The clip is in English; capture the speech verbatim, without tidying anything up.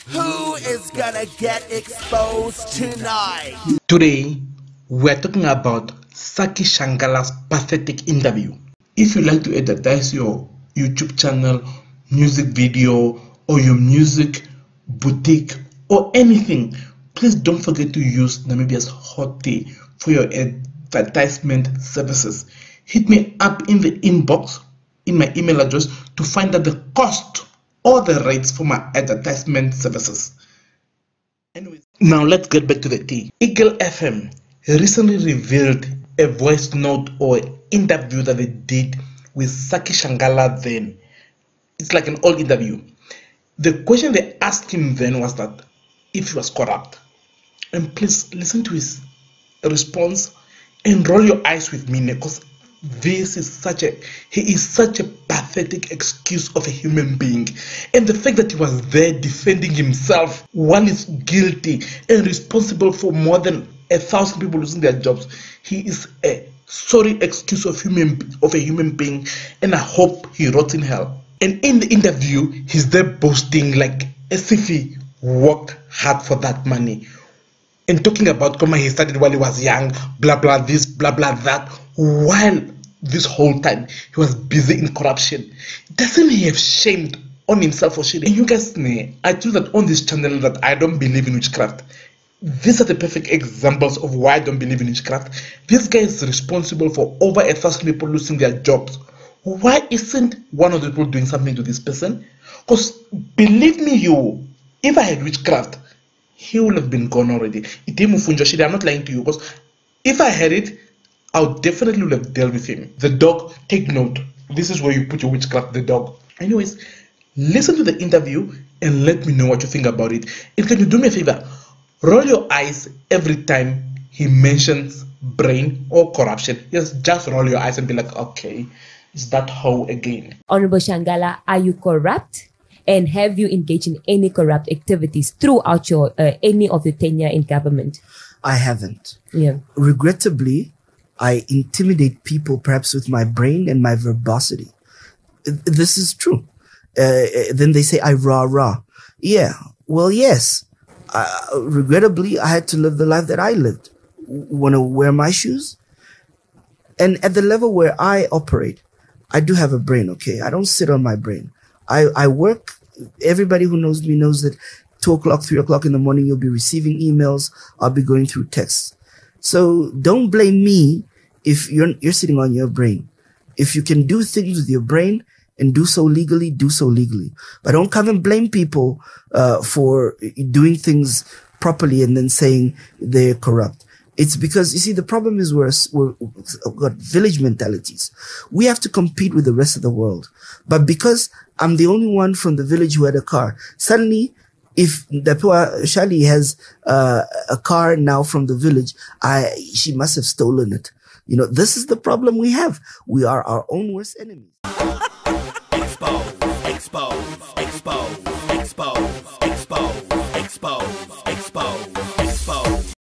Who is gonna get exposed tonight? Today, we're talking about Saki Shangala's pathetic interview. If you like to advertise your YouTube channel, music video, or your music boutique, or anything, please don't forget to use Namibia's Hot Tea for your advertisement services. Hit me up in the inbox in my email address to find out the cost or the rates for my advertisement services. Anyways, now let's get back to the tea. Eagle F M recently revealed a voice note or interview that they did with Saki Shangala then. It's like an old interview. The question they asked him then was that if he was corrupt. And please listen to his response and roll your eyes with me, because this is such a he is such a pathetic excuse of a human being. And the fact that he was there defending himself while he's guilty and responsible for more than a thousand people losing their jobs, he is a sorry excuse of human of a human being, and I hope he rots in hell. And in the interview, he's there boasting like as if he worked hard for that money, and talking about Koma he started while he was young, blah blah this, blah blah that, while this whole time he was busy in corruption. Doesn't he have shamed on himself for shit? And you guys know, I told that on this channel that I don't believe in witchcraft. These are the perfect examples of why I don't believe in witchcraft. This guy is responsible for over a thousand people losing their jobs. Why isn't one of the people doing something to this person? Because believe me, you, if I had witchcraft, he would have been gone already. I'm not lying to you, because if I had it, I would definitely would have dealt with him. The dog, take note. This is where you put your witchcraft, the dog. Anyways, listen to the interview and let me know what you think about it. And can you do me a favor? Roll your eyes every time he mentions brain or corruption. Yes, just roll your eyes and be like, okay, is that how again? Honorable Shangala, are you corrupt? And have you engaged in any corrupt activities throughout your uh, any of your tenure in government? I haven't. Yeah. Regrettably, I intimidate people perhaps with my brain and my verbosity. This is true. Uh, then they say I rah rah. Yeah. Well, yes. Uh, regrettably, I had to live the life that I lived. Want to wear my shoes? And at the level where I operate, I do have a brain, okay? I don't sit on my brain. I, I work. Everybody who knows me knows that two o'clock, three o'clock in the morning, you'll be receiving emails. I'll be going through texts. So don't blame me if you're, you're sitting on your brain. If you can do things with your brain and do so legally, do so legally. But don't come and blame people uh, for doing things properly and then saying they're corrupt. It's because, you see, the problem is we're, we're, we've got village mentalities. We have to compete with the rest of the world. But because I'm the only one from the village who had a car, suddenly, if Dapua Shali has uh, a car now from the village, I she must have stolen it. You know, this is the problem we have. We are our own worst enemies. Expose, expose, expose, expose, expose, expose, expose.